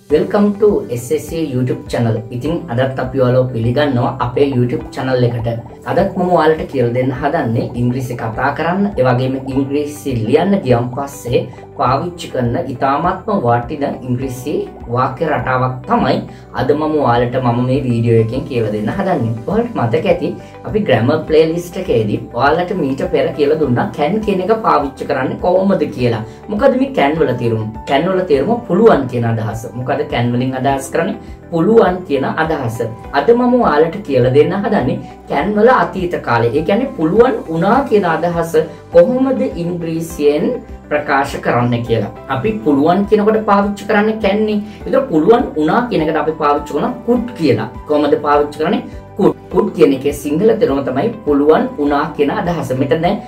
Welcome to SSC YouTube channel. ඉතින් අදත් අපි ඔයාලව පිළිගන්නවා අපේ YouTube channel එකට. අදත් මම ඔයාලට කියලා දෙන්න හදන්නේ ඉංග්‍රීසි කතා කරන්න, ඒ වගේම ඉංග්‍රීසි ලියන්න ගියන් පස්සේ පාවිච්චි කරන ඉතාමත්ම වටින ඉංග්‍රීසි වාක්‍ය රටාවක් තමයි අද මම ඔයාලට මේ වීඩියෝ එකෙන් කියලා දෙන්න හදන්නේ. ඔයාලට මතක ඇති අපි grammar playlist එකේදී ඔයාලට මීට පෙර කියලා දුන්නා can කියන එක පාවිච්චි කරන්නේ කොහොමද කියලා. මොකද මේ can වල තේරුම? can වල තේරුම පුළුවන් කියන අදහස. මොකද can වලින් අදහස් කරන්නේ පුළුවන් කියන අදහස. අද මම ඔයාලට කියලා දෙන්න හදන්නේ can වල අතීත කාලේ. ඒ කියන්නේ පුළුවන් වුණා කියන අදහස කොහොමද ඉංග්‍රීසියෙන් ප්‍රකාශ කරන්න කියලා. අපි පුළුවන් කියනකොට පාවිච්චි කරන්නේ can නේ. ඒතර පුළුවන් වුණා කියන එකට අපි පාවිච්චි කරන could කියලා. කොහොමද පාවිච්චි කරන්නේ? could කියන එකේ සිංහල තේරුම තමයි පුළුවන් වුණා කියන අදහස. මෙතන දැන්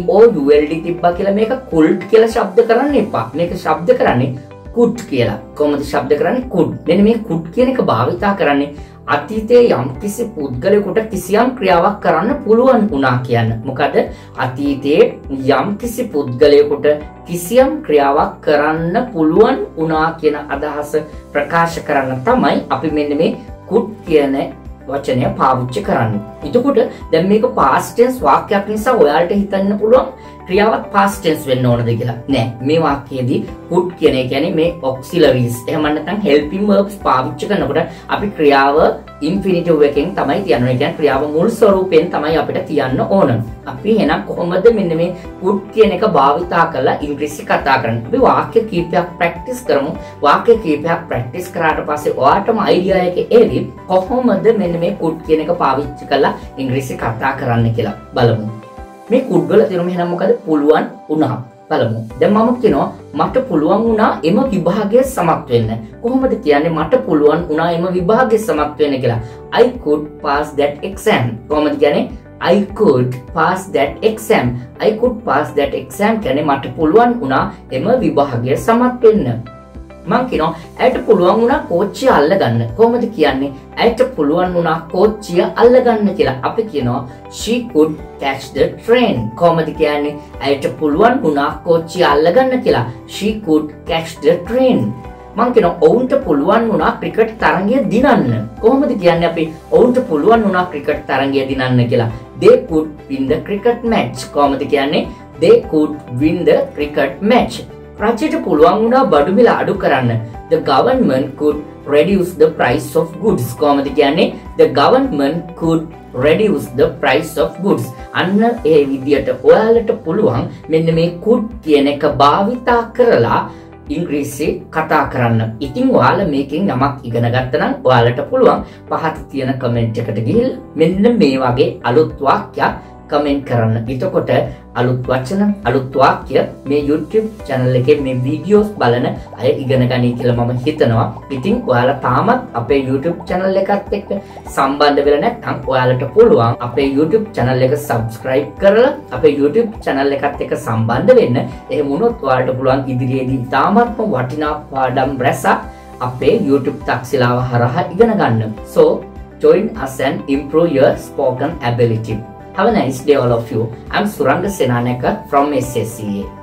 COULD තිබ්බා කියලා මේක could කියලා શબ્ද කරන්න එපා. මේක શબ્ද කරන්නේ could කියලා. කොහොමද શબ્ද කරන්නේ? could. මෙන්න මේ could කියන එක භාවිතා කරන්නේ අතීතයේ යම්කිසි පුද්ගලයෙකුට කිසියම් ක්‍රියාවක් කරන්න පුළුවන් වුණා කියන්න. මොකද අතීතයේ යම්කිසි පුද්ගලයෙකුට කිසියම් ක්‍රියාවක් කරන්න පුළුවන් වුණා කියන අදහස ප්‍රකාශ කරන්න තමයි අපි මෙන්න මේ could කියන වචනය පාවිච්චි කරන්නේ. එතකොට දැන් මේක past tense වාක්‍යයක් නිසා ඔයාලට හිතන්න පුළුවන් ක්‍රියාවක් past tense වෙන්න ඕනද කියලා. නෑ. මේ වාක්‍යයේදී could කියන එක කියන්නේ මේ auxiliaries එහෙම නැත්නම් helping verbs පාවිච්චි කරනකොට අපි ක්‍රියාව infinitive එකෙන් තමයි තියන්නේ. ඒ කියන්නේ ක්‍රියාව මුල් ස්වරූපයෙන් තමයි අපිට තියන්න ඕන. අපි එහෙනම් කොහොමද මෙන්න මේ could කියන එක භාවිතා කරලා ඉංග්‍රීසි කතා කරන්නේ? අපි වාක්‍ය කීපයක් ප්‍රැක්ටිස් කරමු. වාක්‍ය කීපයක් ප්‍රැක්ටිස් කරාට පස්සේ ඔයාටම අයිඩියා එක එවි කොහොමද මෙන්න මේ could කියන එක පාවිච්චි කරලා ඉංග්‍රීසි කතා කරන්න කියලා බලමු. මේ could වල තේරුම එහෙනම් මොකද? පුළුවන් වුණා. බලමු. දැන් මම කියනවා මට පුළුවන් වුණා එම විභාගයේ සමත් වෙන්න. කොහොමද කියන්නේ මට පුළුවන් වුණා එම විභාගයේ සමත් වෙන්න කියලා? I could pass that exam. කොහොමද කියන්නේ? I could pass that exam. I could pass that exam කියන්නේ මට පුළුවන් වුණා එම විභාගයේ සමත් වෙන්න. මං කියනවා ඇයට පුළුවන් වුණා කෝච්චිය අල්ලගන්න. කොහොමද කියන්නේ? ඇයට පුළුවන් වුණා කෝච්චිය අල්ලගන්න කියලා. අපි කියනවා she could catch the train. කොහොමද කියන්නේ? ඇයට පුළුවන් වුණා කෝච්චිය අල්ලගන්න කියලා. she could catch the train. මං කියනවා ඔවුන්ට පුළුවන් වුණා ක්‍රිකට් තරගය දිනන්න. කොහොමද කියන්නේ අපි ඔවුන්ට පුළුවන් වුණා ක්‍රිකට් තරගය දිනන්න කියලා? they could win the cricket match. කොහොමද කියන්නේ? they could win the cricket match. රජයට පුළුවන් වුණා බඩු මිල අඩු කරන්න. The government could reduce the price of goods. කොහොමද කියන්නේ? The government could reduce the price of goods. අන්න ඒ විදියට ඔයාලට පුළුවන් මෙන්න මේ could කියන එක භාවිතා කරලා ඉංග්‍රීසි කතා කරන්න. ඉතින් ඔයාලා මේකෙන් යමක් ඉගෙන ගත්තා නම් ඔයාලට පුළුවන් පහත තියෙන කමෙන්ට් එකට ගිහින් මෙන්න මේ වගේ අලුත් වාක්‍යයක් කමෙන්ට් කරන්න. එතකොට අලුත් වචන අලුත් වාක්‍ය මේ YouTube channel එකේ මේ වීඩියෝස් බලන අය ඉගෙන ගනී කියලා මම හිතනවා. ඉතින් ඔයාලා තාමත් අපේ YouTube channel එකත් එක්ක සම්බන්ධ වෙලා නැත්නම් ඔයාලට පුළුවන් අපේ YouTube channel එක subscribe කරලා අපේ YouTube channel එකත් එක්ක සම්බන්ධ වෙන්න. එහෙම වුණොත් ඔයාලට පුළුවන් ඉදිරියේදී තාමත්ම වටිනා පාඩම් රැසක් අපේ YouTube තක්ෂිලාව හරහා ඉගෙන ගන්න. So join us and improve your spoken ability. Have a nice day all of you. I'm Suranga Senaneka from SSCA.